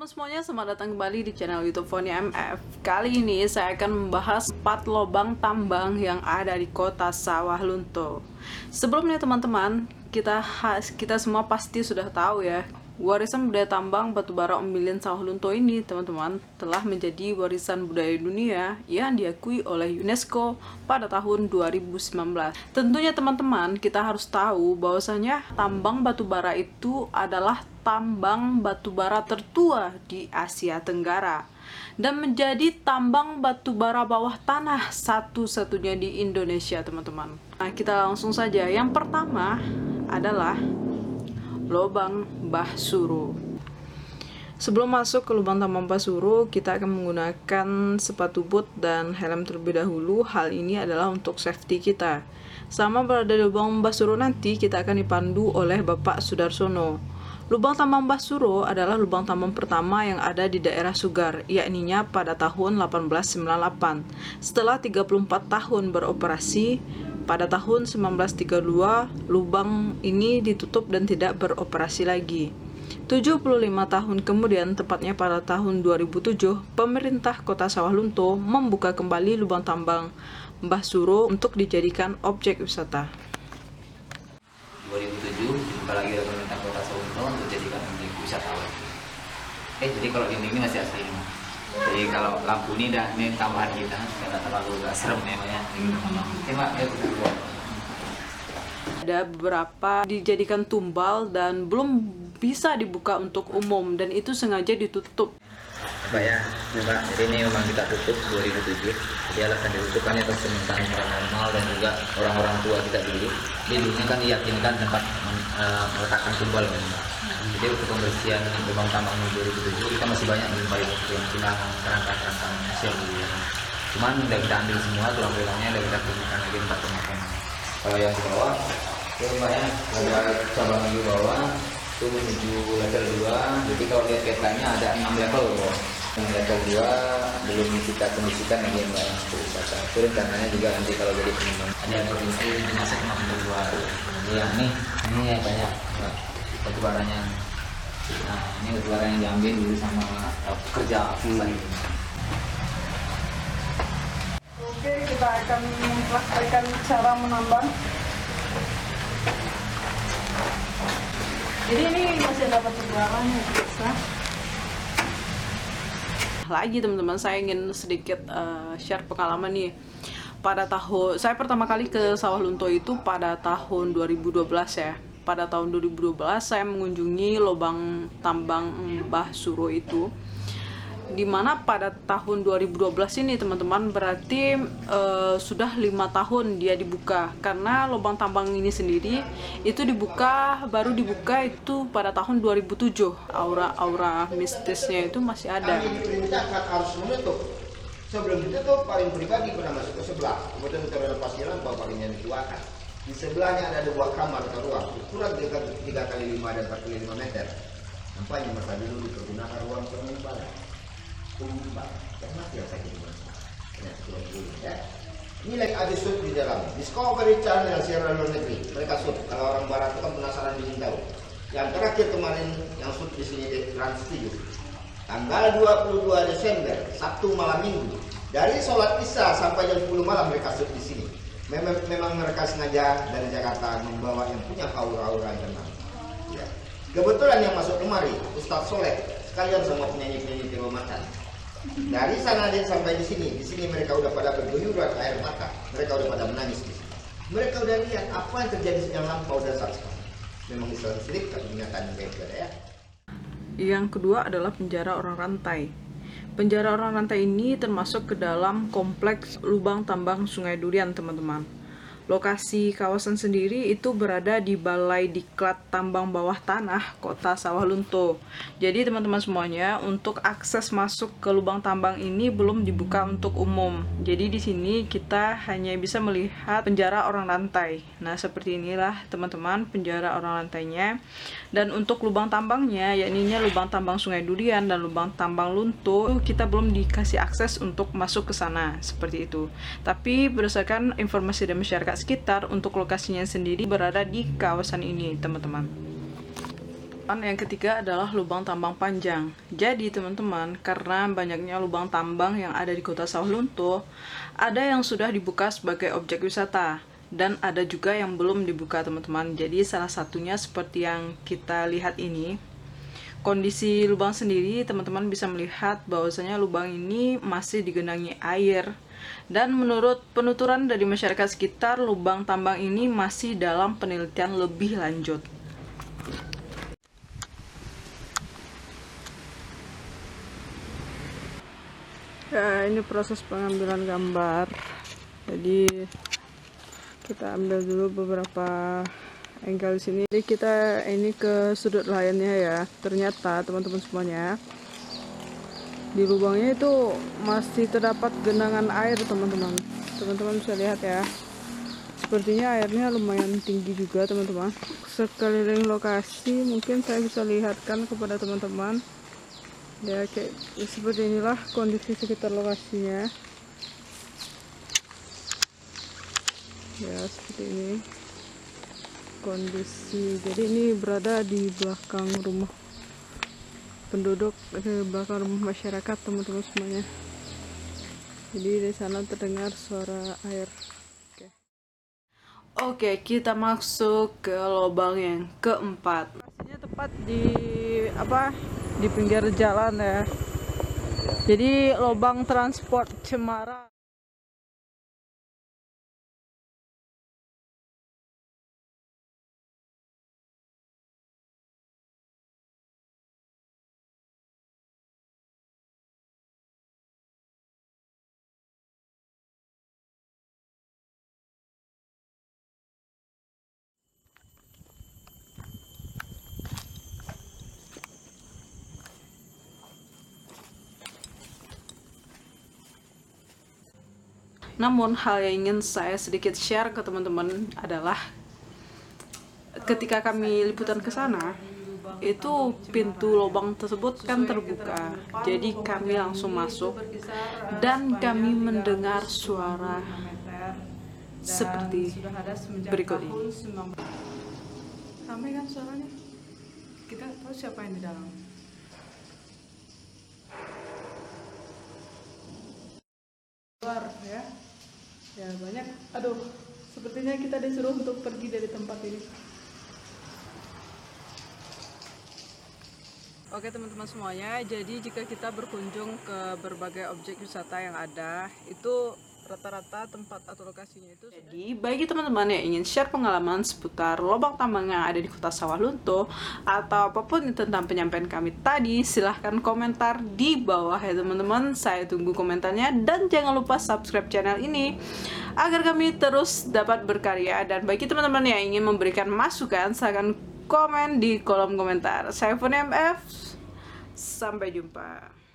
teman-teman semuanya, selamat datang kembali di channel YouTube Foni MF. Kali ini saya akan membahas 4 lubang tambang yang ada di kota Sawah Lunto. Sebelumnya teman-teman, kita semua pasti sudah tahu ya, warisan budaya tambang batubara Ombilin Sawah Lunto ini teman-teman telah menjadi warisan budaya dunia yang diakui oleh UNESCO pada tahun 2019. Tentunya teman-teman, kita harus tahu bahwasanya tambang batubara itu adalah tambang batubara tertua di Asia Tenggara dan menjadi tambang batubara bawah tanah satu-satunya di Indonesia teman-teman. Nah, kita langsung saja. Yang pertama adalah lubang Mbah Suro. Sebelum masuk ke lubang tambang Mbah Suro, kita akan menggunakan sepatu boot dan helm terlebih dahulu. Hal ini adalah untuk safety kita. Sama berada di lubang Mbah Suro nanti, kita akan dipandu oleh Bapak Sudarsono. Lubang tambang Mbah Suro adalah lubang tambang pertama yang ada di daerah Sugar, yakninya pada tahun 1898. Setelah 34 tahun beroperasi, pada tahun 1932, lubang ini ditutup dan tidak beroperasi lagi. 75 tahun kemudian, tepatnya pada tahun 2007, pemerintah Kota Sawah Lunto membuka kembali lubang tambang Mbah Suro untuk dijadikan objek wisata. 2007 dibuka lagi oleh pemerintah Kota Sawah Lunto untuk dijadikan objek wisatawan. Jadi kalau ini masih asli. Jadi kalau lampu ini tambahan kita, karena terlalu serem namanya. Ada beberapa dijadikan tumbal dan belum bisa dibuka untuk umum, dan itu sengaja ditutup. Pak ya, Pak, jadi ini memang kita tutup 2007. Jadi alasan ditutup kan itu permintaan normal dan juga orang-orang tua kita dulu. Di dulunya kan diyakinkan tempat meletakkan tumbal memang. Jadi untuk pembersihan lubang tambang 2007 kita masih banyak menyimpan yang tulang kerangka-kerangka hasil dulu ya. Cuman udah kita ambil semua tulang-tulangnya, udah kita gunakan lagi tempat pemakaman. Kalau yang di bawah, itu Mbak ya, ada cabang di bawah itu menuju level 2. Jadi kalau lihat petanya ada 6 level loh. Yang level 2 belum kita kondisikan lagi yang lain wisata. Itu rencananya juga nanti kalau jadi pengembangan ada provinsi dimasak 62. Yang ini yang banyak batubaranya. Nah, ini batubara yang diambil dulu sama pekerja pesan. Oke, kita akan mempraktikkan cara menambang. Jadi ini masih ada batubaranya bisa. Lagi teman-teman, saya ingin sedikit share pengalaman nih. Saya pertama kali ke Sawah Lunto itu pada tahun 2012 ya. Pada tahun 2012 saya mengunjungi lubang tambang Mbah Suro itu, dimana pada tahun 2012 ini teman-teman berarti sudah 5 tahun dia dibuka, karena lubang tambang ini sendiri itu baru dibuka itu pada tahun 2007. Aura mistisnya itu masih ada. Kami diperintahkan harus menutup. Sebelum ditutup, paling pribadi pernah masuk ke sebelah, kemudian kita pasirkan bahwa palingnya dikeluarkan. Di sebelahnya ada 2 kamar atau ruang, ukuran 3 kali 5 dan 4 kali 5 meter. Nampaknya masa dulu dipergunakan ruang pengumpalan. Termasuk yang saya ya. Nilai abisut di dalam Discovery Channel siaran luar negeri. Mereka shoot. Kalau orang barat itu kan penasaran ingin tahu. Yang terakhir kemarin yang shoot di sini di Trans 7. Tanggal 22 Desember, Sabtu malam Minggu. Dari sholat Isya sampai jam 10 malam mereka shoot di sini. Memang mereka sengaja dari Jakarta membawa yang punya aura-aura yang tenang. Ya. Kebetulan yang masuk kemari Ustadz Soleh sekalian sama penyanyi-penyanyi Tiromatan. Dari sana sampai di sini mereka udah pada berguyuran air mata, mereka udah pada menangis di sini. Mereka udah lihat apa yang terjadi sejak lampau dan saat sekarang. Memang Islam syirik tapi kenyataannya beda ya. Yang kedua adalah penjara orang rantai. Penjara orang rantai ini termasuk ke dalam kompleks lubang tambang Sungai Durian teman-teman. Lokasi kawasan sendiri itu berada di Balai Diklat Tambang Bawah Tanah Kota Sawah Lunto. Jadi teman-teman semuanya, untuk akses masuk ke lubang tambang ini belum dibuka untuk umum. Jadi di sini kita hanya bisa melihat penjara orang rantai. Nah, seperti inilah teman-teman penjara orang rantainya. Dan untuk lubang tambangnya, yakni lubang tambang Sungai Durian dan lubang tambang Lunto, kita belum dikasih akses untuk masuk ke sana seperti itu. Tapi berdasarkan informasi dari masyarakat sekitar, untuk lokasinya sendiri berada di kawasan ini teman-teman. Yang ketiga adalah lubang tambang panjang. Jadi teman-teman, karena banyaknya lubang tambang yang ada di Kota Sawah Lunto, ada yang sudah dibuka sebagai objek wisata dan ada juga yang belum dibuka teman-teman. Jadi salah satunya seperti yang kita lihat ini. Kondisi lubang sendiri teman-teman bisa melihat bahwasanya lubang ini masih digenangi air. Dan menurut penuturan dari masyarakat sekitar, lubang tambang ini masih dalam penelitian lebih lanjut. Ya, ini proses pengambilan gambar. Jadi kita ambil dulu beberapa angle sini. Jadi kita ini ke sudut lainnya ya. Ternyata teman-teman semuanya, di lubangnya itu masih terdapat genangan air teman-teman. Teman-teman bisa lihat ya. Sepertinya airnya lumayan tinggi juga teman-teman. Sekeliling lokasi mungkin saya bisa lihatkan kepada teman-teman. Ya kayak seperti inilah kondisi sekitar lokasinya. Ya seperti ini kondisi. Jadi ini berada di belakang rumah penduduk, di belakang rumah masyarakat teman-teman semuanya. Jadi di sana terdengar suara air. Oke, kita masuk ke lubang yang keempat. Lokasinya tepat di di pinggir jalan ya. Jadi lubang transport Cemara. Namun hal yang ingin saya sedikit share ke teman-teman adalah ketika kami liputan ke sana, itu pintu lubang tersebut kan terbuka. Jadi kami langsung masuk dan kami mendengar suara seperti berikut ini. Sampai kan suaranya? Kita tahu siapa yang di dalam. Keluar ya. Ya banyak. Aduh, sepertinya kita disuruh untuk pergi dari tempat ini. Oke teman-teman semuanya, jadi jika kita berkunjung ke berbagai objek wisata yang ada, itu rata-rata tempat atau lokasinya itu. Jadi bagi teman-teman yang ingin share pengalaman seputar lubang tambang yang ada di Kota Sawah Lunto atau apapun tentang penyampaian kami tadi, silahkan komentar di bawah ya teman-teman. Saya tunggu komentarnya dan jangan lupa subscribe channel ini agar kami terus dapat berkarya. Dan bagi teman-teman yang ingin memberikan masukan, silahkan komen di kolom komentar. Saya Foni MF, sampai jumpa.